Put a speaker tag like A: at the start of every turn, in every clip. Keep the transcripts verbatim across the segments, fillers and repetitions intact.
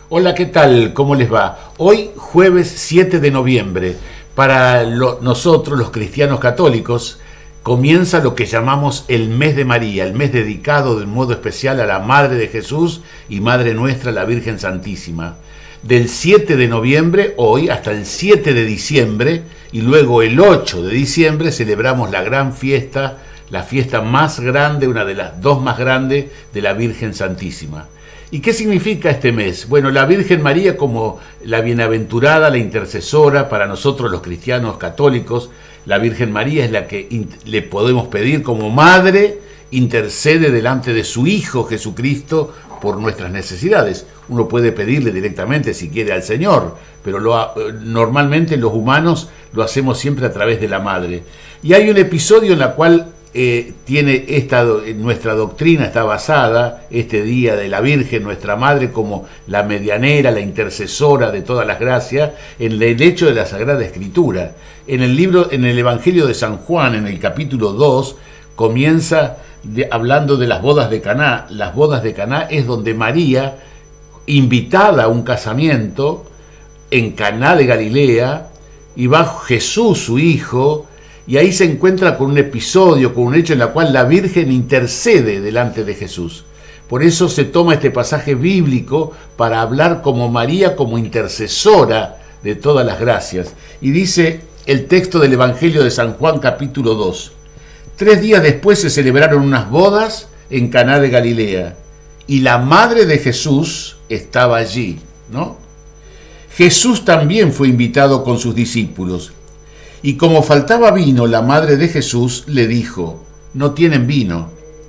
A: Hola, ¿qué tal? ¿Cómo les va? Hoy, jueves siete de noviembre, para lo, nosotros, los cristianos católicos, comienza lo que llamamos el mes de María, el mes dedicado de un modo especial a la Madre de Jesús y Madre nuestra, la Virgen Santísima. Del siete de noviembre, hoy, hasta el siete de diciembre, y luego el ocho de diciembre, celebramos la gran fiesta, la fiesta más grande, una de las dos más grandes, de la Virgen Santísima. ¿Y qué significa este mes? Bueno, la Virgen María como la bienaventurada, la intercesora, para nosotros los cristianos católicos, la Virgen María es la que le podemos pedir como madre, intercede delante de su Hijo Jesucristo por nuestras necesidades. Uno puede pedirle directamente si quiere al Señor, pero lo, normalmente los humanos lo hacemos siempre a través de la madre. Y hay un episodio en el cual Eh, tiene esta, nuestra doctrina está basada, este día de la Virgen, nuestra Madre, como la medianera, la intercesora de todas las gracias, en el hecho de la Sagrada Escritura. En el libro, en el Evangelio de San Juan, en el capítulo dos, comienza de, hablando de las bodas de Caná. Las bodas de Caná es donde María, invitada a un casamiento en Caná de Galilea, y va Jesús, su hijo, y ahí se encuentra con un episodio, con un hecho en el cual la Virgen intercede delante de Jesús. Por eso se toma este pasaje bíblico para hablar como María, como intercesora de todas las gracias. Y dice el texto del Evangelio de San Juan, capítulo dos. Tres días después se celebraron unas bodas en Caná de Galilea, y la madre de Jesús estaba allí, ¿no? Jesús también fue invitado con sus discípulos. Y como faltaba vino, la madre de Jesús le dijo: no tienen vino.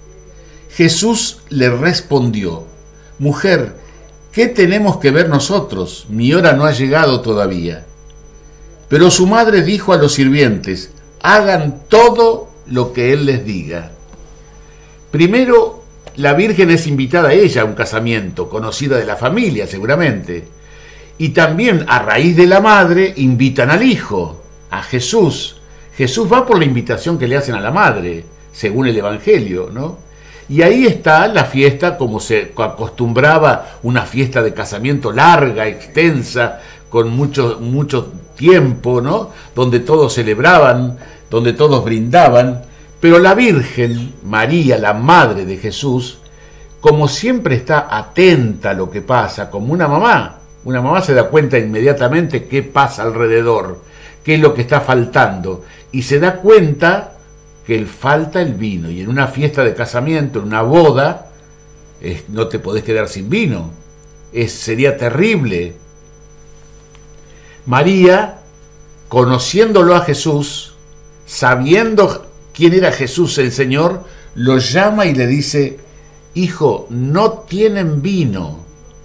A: Jesús le respondió: mujer, ¿qué tenemos que ver nosotros? Mi hora no ha llegado todavía. Pero su madre dijo a los sirvientes: hagan todo lo que él les diga. Primero, la Virgen es invitada a ella a un casamiento, conocida de la familia seguramente. Y también, a raíz de la madre, invitan al hijo, a Jesús. Jesús va por la invitación que le hacen a la madre, según el Evangelio, ¿no? Y ahí está la fiesta, como se acostumbraba, una fiesta de casamiento larga, extensa, con mucho, mucho tiempo, ¿no? Donde todos celebraban, donde todos brindaban. Pero la Virgen María, la madre de Jesús, como siempre está atenta a lo que pasa, como una mamá. Una mamá se da cuenta inmediatamente qué pasa alrededor, qué es lo que está faltando, y se da cuenta que falta el vino. Y en una fiesta de casamiento, en una boda, eh, no te podés quedar sin vino. Es, sería terrible. María, conociéndolo a Jesús, sabiendo quién era Jesús el Señor, lo llama y le dice: hijo, no tienen vino.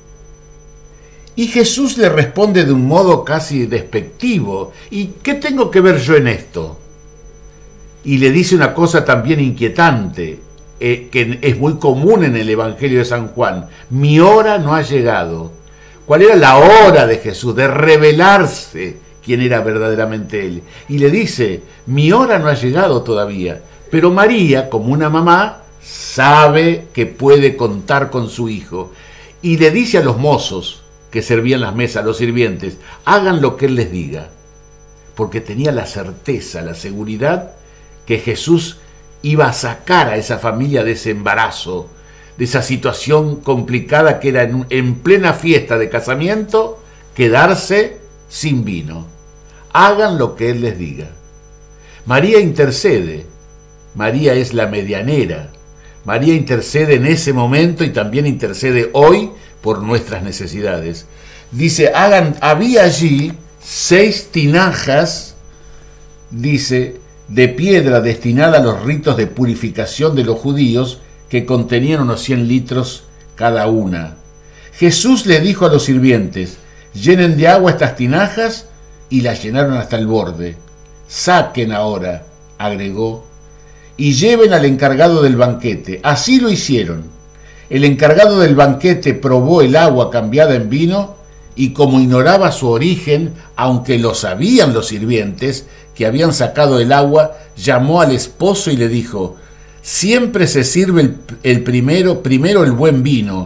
A: Y Jesús le responde de un modo casi despectivo: ¿y qué tengo que ver yo en esto? Y le dice una cosa también inquietante, eh, que es muy común en el Evangelio de San Juan: mi hora no ha llegado. ¿Cuál era la hora de Jesús? De revelarse quién era verdaderamente él. Y le dice: mi hora no ha llegado todavía. Pero María, como una mamá, sabe que puede contar con su hijo. Y le dice a los mozos que servían las mesas, los sirvientes: hagan lo que él les diga, porque tenía la certeza, la seguridad que Jesús iba a sacar a esa familia de ese embarazo, de esa situación complicada que era en, en plena fiesta de casamiento, quedarse sin vino. Hagan lo que él les diga. María intercede. María es la medianera. María intercede en ese momento y también intercede hoy por nuestras necesidades. Dice, hagan, había allí seis tinajas, dice, de piedra destinada a los ritos de purificación de los judíos, que contenían unos cien litros cada una. Jesús le dijo a los sirvientes: llenen de agua estas tinajas, y las llenaron hasta el borde. Saquen ahora, agregó, y lleven al encargado del banquete. Así lo hicieron. El encargado del banquete probó el agua cambiada en vino, y como ignoraba su origen, aunque lo sabían los sirvientes que habían sacado el agua, llamó al esposo y le dijo: siempre se sirve el, el primero, primero el buen vino,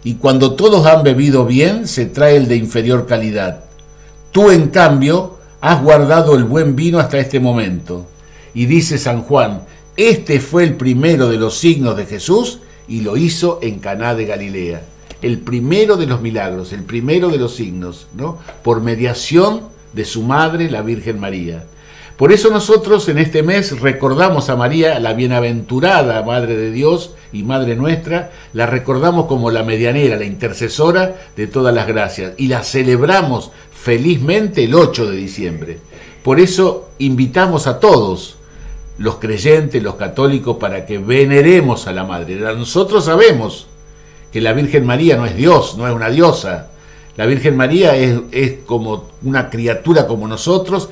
A: y cuando todos han bebido bien, se trae el de inferior calidad. Tú, en cambio, has guardado el buen vino hasta este momento. Y dice San Juan, este fue el primero de los signos de Jesús y lo hizo en Caná de Galilea. El primero de los milagros, el primero de los signos, ¿no? Por mediación de su madre, la Virgen María. Por eso nosotros en este mes recordamos a María, la bienaventurada Madre de Dios y Madre nuestra, la recordamos como la medianera, la intercesora de todas las gracias, y la celebramos felizmente el ocho de diciembre. Por eso invitamos a todos, los creyentes, los católicos, para que veneremos a la Madre. Nosotros sabemos que la Virgen María no es Dios, no es una diosa. La Virgen María es, es como una criatura como nosotros,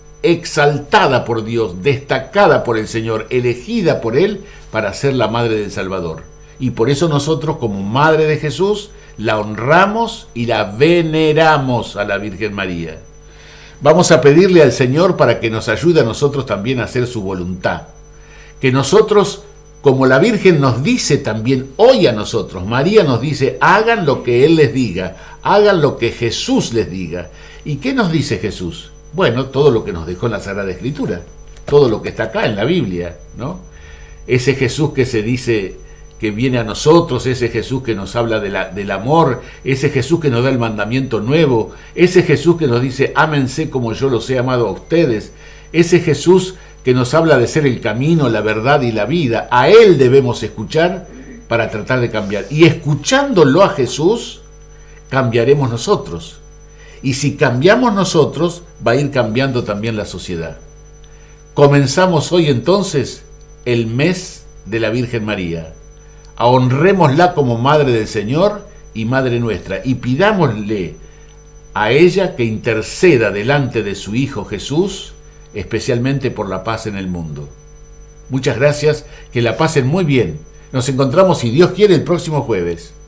A: exaltada por Dios, destacada por el Señor, elegida por Él para ser la Madre del Salvador. Y por eso nosotros, como Madre de Jesús, la honramos y la veneramos a la Virgen María. Vamos a pedirle al Señor para que nos ayude a nosotros también a hacer su voluntad. Que nosotros, como la Virgen nos dice también hoy a nosotros, María nos dice, hagan lo que Él les diga, hagan lo que Jesús les diga. ¿Y qué nos dice Jesús? Bueno, todo lo que nos dejó en la Sagrada Escritura, todo lo que está acá en la Biblia, ¿no? Ese Jesús que se dice que viene a nosotros, ese Jesús que nos habla de la, del amor, ese Jesús que nos da el mandamiento nuevo, ese Jesús que nos dice, ámense como yo los he amado a ustedes, ese Jesús que nos habla de ser el camino, la verdad y la vida. A Él debemos escuchar para tratar de cambiar. Y escuchándolo a Jesús, cambiaremos nosotros. Y si cambiamos nosotros, va a ir cambiando también la sociedad. Comenzamos hoy entonces el mes de la Virgen María. Honrémosla como Madre del Señor y Madre nuestra, y pidámosle a ella que interceda delante de su Hijo Jesús, especialmente por la paz en el mundo. Muchas gracias, que la pasen muy bien. Nos encontramos, si Dios quiere, el próximo jueves.